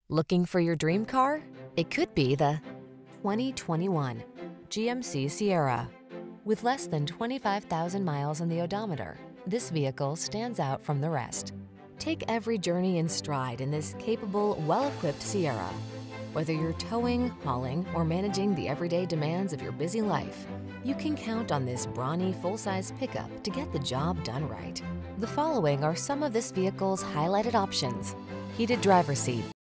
Looking for your dream car? It could be the 2021 GMC Sierra. With less than 25,000 miles on the odometer, this vehicle stands out from the rest. Take every journey in stride in this capable, well-equipped Sierra. Whether you're towing, hauling, or managing the everyday demands of your busy life, you can count on this brawny, full-size pickup to get the job done right. The following are some of this vehicle's highlighted options: heated driver's seat,